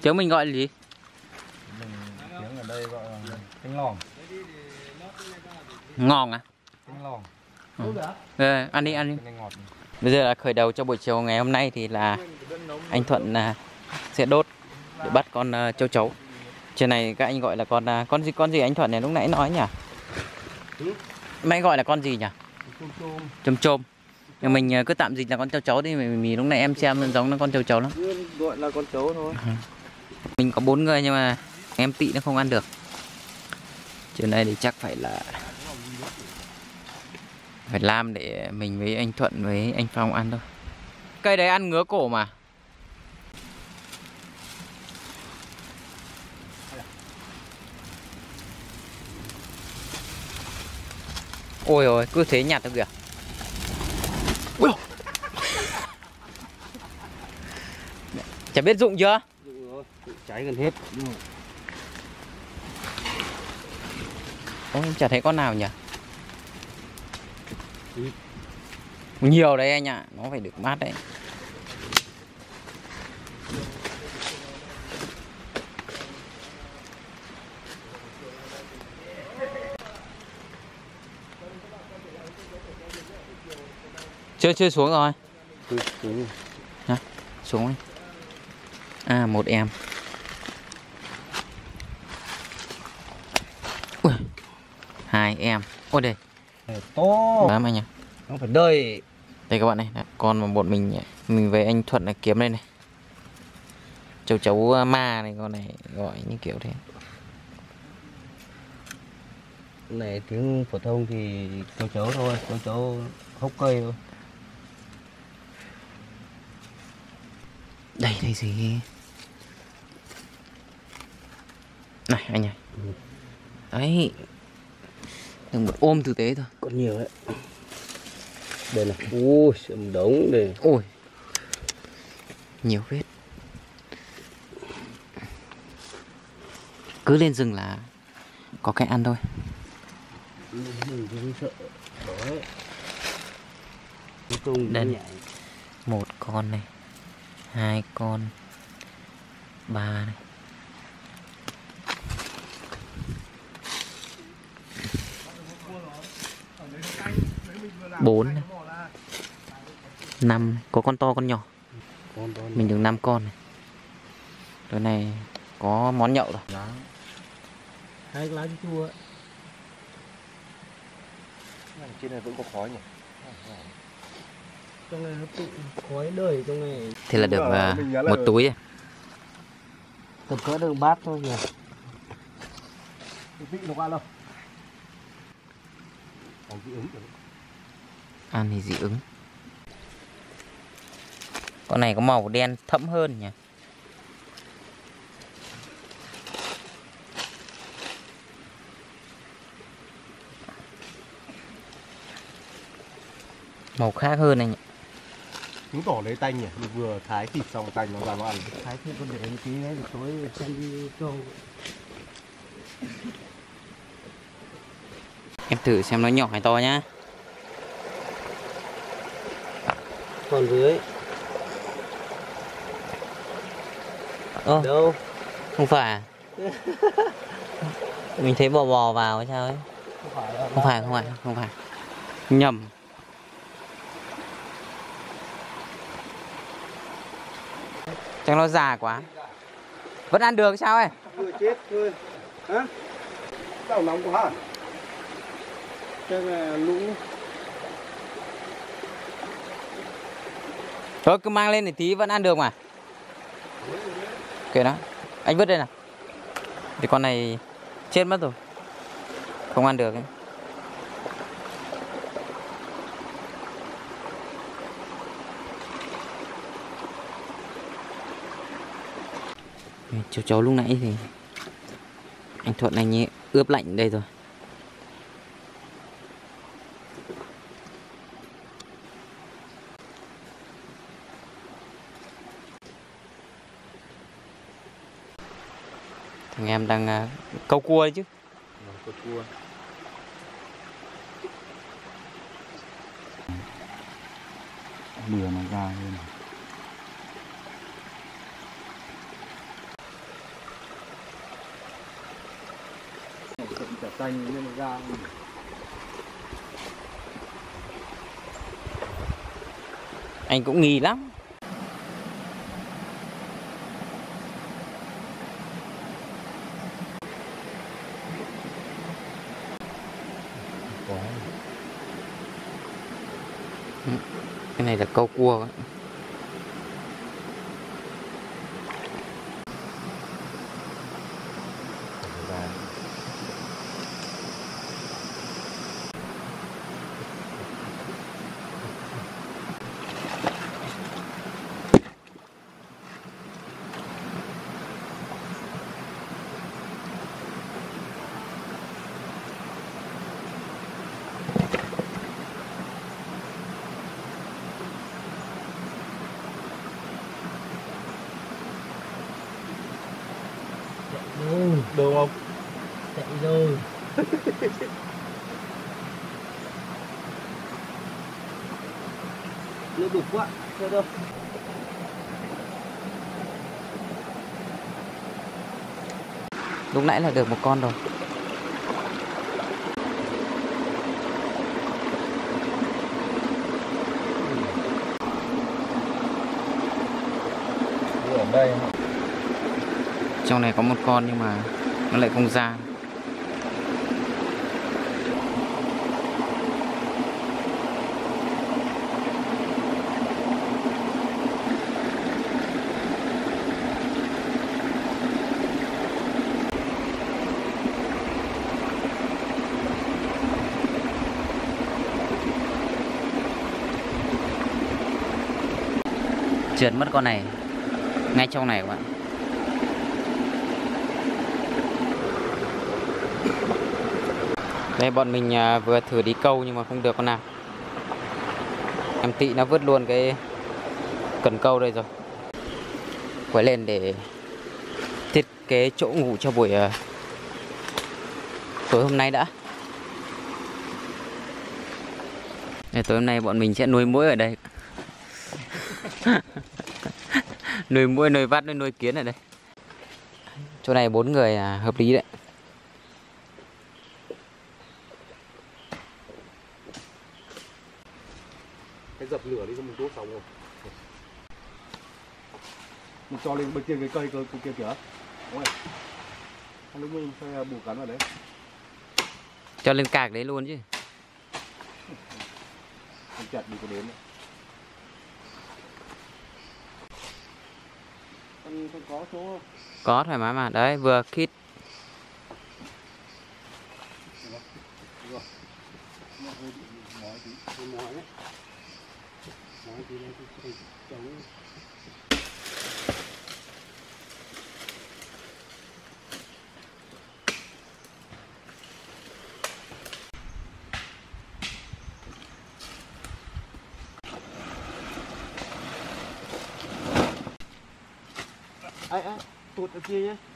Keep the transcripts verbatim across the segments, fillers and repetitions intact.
Tiếng mình gọi là gì? Mình tiếng ở đây gọi là canh lòn. Ngon à? Canh lòn. Ừ. Rồi, ăn đi ăn đi. Ngọt. Bây giờ là khởi đầu cho buổi chiều ngày hôm nay thì là anh Thuận uh, sẽ đốt để bắt con uh, châu chấu. Trên này các anh gọi là con uh, con gì con gì anh Thuận này lúc nãy nói nhỉ? Ừ. Mày gọi là con gì nhỉ? Chôm chôm. Chôm chôm. Nhưng mình uh, cứ tạm dịch là con châu chấu đi, vì, vì lúc nãy em xem giống nó con châu chấu lắm. Gọi là con chấu thôi. Ừ. Mình có bốn người nhưng mà em Tị nó không ăn được. Chiều nay thì chắc phải là phải làm để mình với anh Thuận với anh Phong ăn thôi. Cây đấy ăn ngứa cổ mà. Ôi ôi, cứ thế nhặt thôi kìa. Ui. Chả biết dụng chưa? Dụng rồi, cháy gần hết. Ôi, chả thấy con nào nhỉ? Ừ. Nhiều đấy anh ạ, à. Nó phải được mát đấy. Chưa chưa xuống rồi. Ừ, xuống rồi. Hả? Xuống đi. À, một em. Ui. Hai em. Ôi đây. To. Bám anh ạ. Nó phải đời. Đây các bạn này, con mà bọn mình mình với anh Thuận là kiếm đây này. Châu chấu ma này, con này gọi như kiểu thế. Này tiếng phổ thông thì châu chấu thôi, châu chấu hốc cây thôi. Đây đây gì? Này anh này. Ừ. Đấy. Đừng một ôm tử tế thôi. Còn nhiều đấy. Đây này. Ui, một đống đây. Ôi. Nhiều vết. Cứ lên rừng là có cái ăn thôi. Mình không sợ. Đấy. Cuối cùng Đây. nhảy. Một con này. Hai con. Ba này. Bốn này. Năm. Có con to con nhỏ. Con to Mình được năm con này. Tối nay có món nhậu rồi. lá. Hai lá chua. Trên này vẫn có khói nhỉ? Trong này nó tụ khói đời trong này. Thế là được uh, một túi. Tầm cỡ được bát thôi nhỉ. Vị nó ăn đâu? Còn dị ứng. Ăn thì dị ứng. Con này có màu đen thẫm hơn nhỉ. Màu khác hơn anh ạ. Chứng tỏ lấy tanh nhỉ, vừa thái thịt xong tanh nó ra nó ăn. Thái thịt con để một tí đấy, tối xem đi cho. Em thử xem nó nhỏ hay to nhá. Còn dưới. Ơ, đâu? không phải à? Mình thấy bò bò vào hay sao ấy? Không phải, không phải, không phải, không phải. Nhầm. Chắc nó già quá. Vẫn ăn được sao ấy? Vừa chết thôi. Hả? Sao nóng quá hả? Chắc là lũ. Thôi cứ mang lên để tí vẫn ăn được mà. Kệ đó. Anh vứt đây nào. Thì con này chết mất rồi. Không ăn được ấy. Châu chấu lúc nãy thì anh Thuận anh ấy ướp lạnh đây rồi. Thằng em đang uh, câu cua đấy chứ. Câu cua. Lửa nó ra luôn. tanh nên ra. Anh cũng nghi lắm. Cái này là câu cua. Được không? Chạy rồi. Nó đục quá, thôi đâu. Lúc nãy là được một con rồi. Ở đây. Trong này có một con nhưng mà nó lại không ra. Trượt mất con này ngay trong này các bạn. Đây bọn mình vừa thử đi câu nhưng mà không được con nào. Em Tị nó vứt luôn cái cần câu đây rồi. Quay lên để thiết kế chỗ ngủ cho buổi tối hôm nay đã. Để tối hôm nay bọn mình sẽ nuôi muỗi ở đây. Nuôi muỗi, nuôi vắt, nuôi kiến ở đây. Chỗ này bốn người là hợp lý đấy. Cái dập lửa đi cho mình đốt xong rồi. Mình cho lên bên kia cái cây cây kia kìa. Đúng rồi. Lúc mình phải bù cắn vào đấy. Cho lên cạc đấy luôn chứ. Mình chặt đi có đến. Anh không có số không? Có thoải mái mà. Đấy vừa khít. Ai ai, tụt ở kia nhé.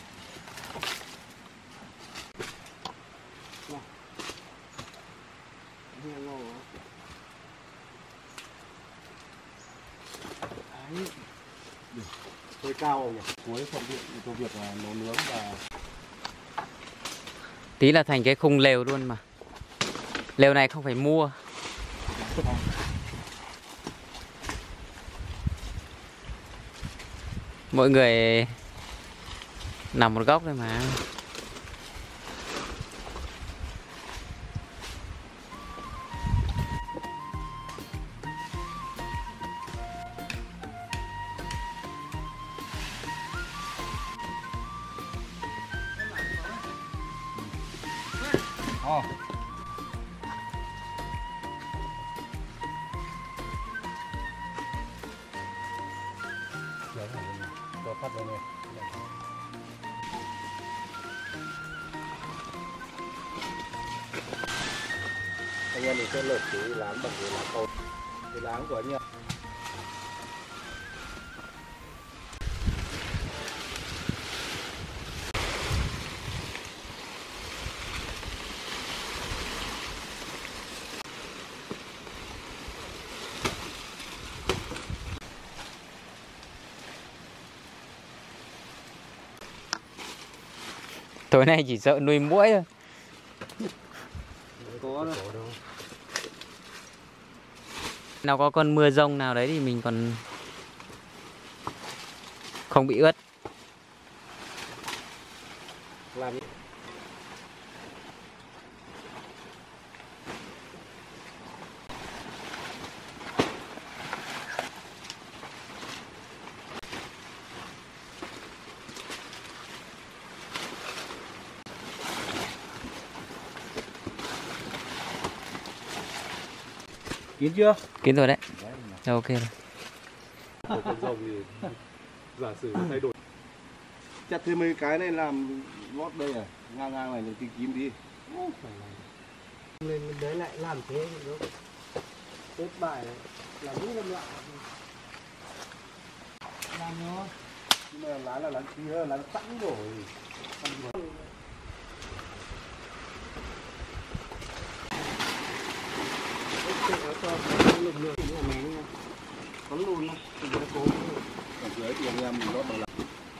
Hơi cao không nhỉ? Cuối thuận tiện cho việc nấu nướng và Tí là thành cái khung lều luôn mà. Lều này không phải mua. Mỗi người nằm một góc thôi mà. oh. Cho phát vào này. Anh em mình sẽ lợp cái láng bằng cái lá cầu, cái láng của anh em. Tối nay chỉ sợ nuôi muỗi thôi. Nào có con mưa rông nào đấy thì mình còn không bị ướt. Làm kín chưa? Kín rồi đấy. Rồi, ok rồi. Con rồng thì giả sử thay đổi. Chặt thêm mấy cái này làm lót đây à, ngang ngang này thì kín đi. Lên đấy lại làm thế nó tốt bài này. Làm rất là lạ. Làm nó. Nhưng mà lá là lá kia, lá sẵn rồi. Nó cho lực lượng của mình nha. Có lùn không? Thì nó cố. Ở dưới thì anh em mình lót bằng lá.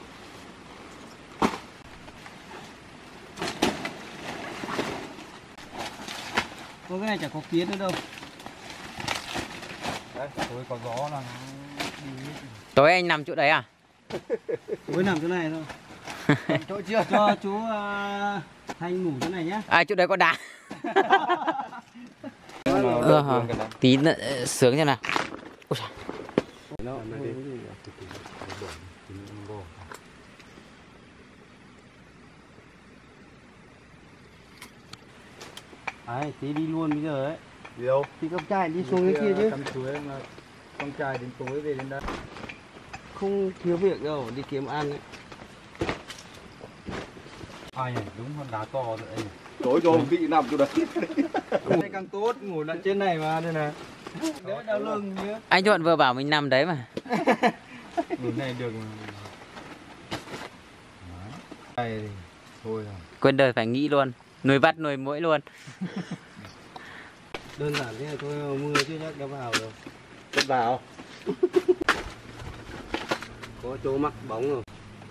Có cái này chả có kiến nữa đâu. Đấy, tối có gió là nó đi hết. Tối anh nằm chỗ đấy à? Tối nằm chỗ này thôi. Chỗ chưa? Cho chú uh, Thanh ngủ chỗ này nhá. À, chỗ đấy có đá. Ừ, hả? Tí nữa, sướng xem nào. Ôi trời. Nó Đấy, tí đi luôn bây giờ ấy. đi đâu? Thì con trai đi xuống cái kia chứ. Cắm chuối mà con trai đến tối về đến đây. Không thiếu việc đâu, đi kiếm ăn ấy. Ai nhỉ? Đúng con đá to rồi đây. Tối rồi bị nằm chỗ đấy. Đây càng tốt, ngủ lại trên này mà đây này. Đỡ đau lưng nhá. Anh Thuận vừa bảo mình nằm đấy mà. Ngủ này được đây thôi rồi. Quên đời phải nghĩ luôn. Nuôi vắt nuôi muỗi luôn. Đơn giản thế này thôi, mưa chứ chắc đã vào rồi. Cất vào. Có chỗ mắc bóng rồi.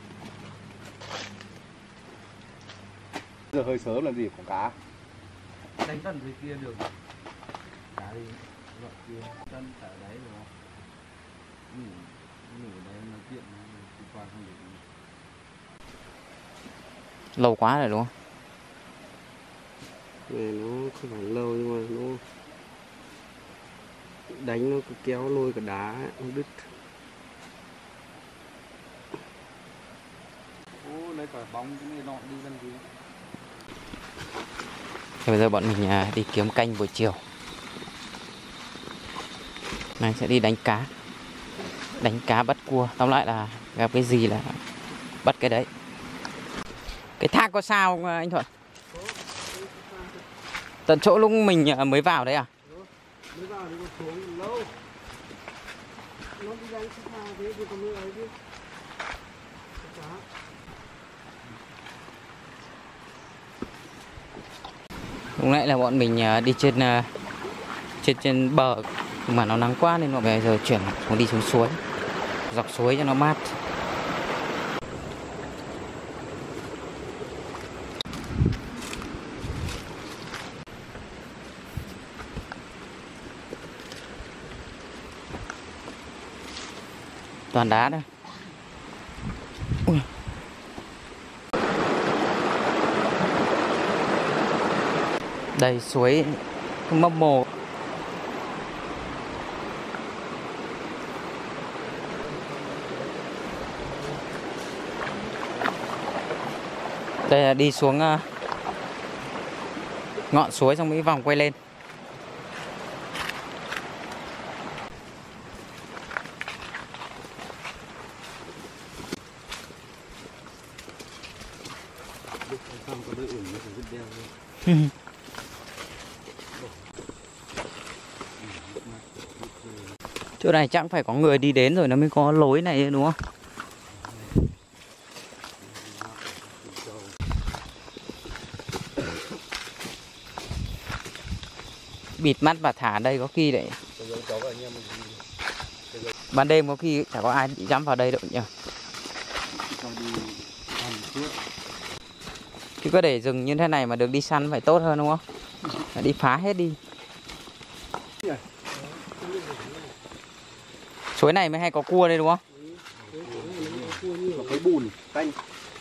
Giờ hơi sớm làm gì có cá. Đánh tận dưới kia được. Cá đi, gọi kia, chân thở đấy rồi. Ngủ, ngủ đấy nói chuyện, đi qua không được. Lâu quá rồi đúng không? Này nó không phải lâu nhưng mà nó đánh nó cứ kéo lôi cả đá ấy, nó đứt. Ô, lấy cả bóng cái này nọ đi làm gì. Thì bây giờ bọn mình à, đi kiếm canh buổi chiều. Này sẽ đi đánh cá. Đánh cá bắt cua. Tóm lại là gặp cái gì là bắt cái đấy. Cái thác có sao không anh Thuận? Tận chỗ lúc mình à, mới vào đấy à? Mới vào thì còn xuống lâu. Nó đi đánh xa thế thì còn mới ấy chứ. Lúc nãy là bọn mình à, đi trên, à, trên trên bờ. Nhưng mà nó nắng quá nên bọn bây giờ chuyển xuống đi xuống suối. Dọc suối cho nó mát. Toàn đá đây. Ui. Đây suối mấp mồ. Đây là đi xuống uh, ngọn suối xong mới vòng quay lên. Xong có đôi ủng nó phải vứt đeo luôn. Chỗ này chắc phải có người đi đến rồi nó mới có lối này đúng không? Bịt mắt và thả ở đây có khi đấy. Ban đêm có khi chả có ai dám vào đây đâu nhỉ. Chứ có để rừng như thế này mà được đi săn phải tốt hơn đúng không? Phải đi phá hết đi. Suối này mới hay có cua đây đúng không? Có cái bùn tanh.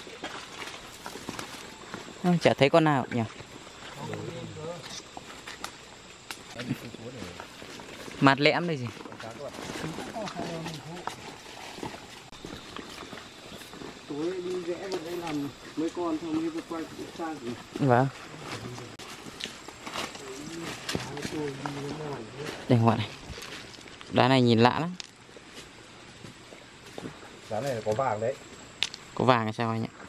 Ừ, chả thấy con nào nhỉ. Mạt lẽm đây gì. Tối đi rẽ vào đây làm mấy con xong đi quay sang thì Vâng. Đây ngoại này. Đá này nhìn lạ lắm. giá này là có vàng đấy. Có vàng hay sao anh ạ?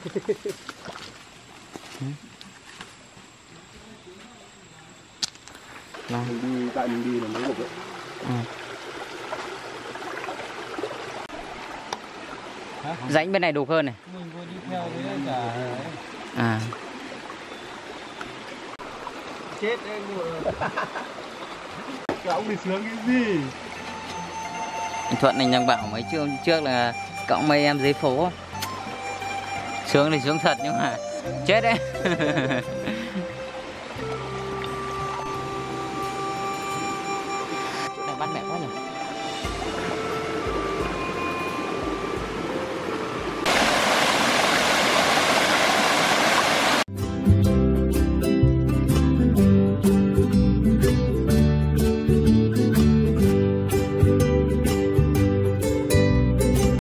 Vâng. Mình đi tại mình đi là mấy hộp đấy. Ừ. Rãnh bên này đục hơn này. Mình vừa đi theo với cả À. Chết em rồi. Cậu đi sướng cái gì? Anh Thuận này đang bảo mấy chương trước là cậu mấy em dưới phố. Sướng thì sướng thật nhưng mà chết đấy.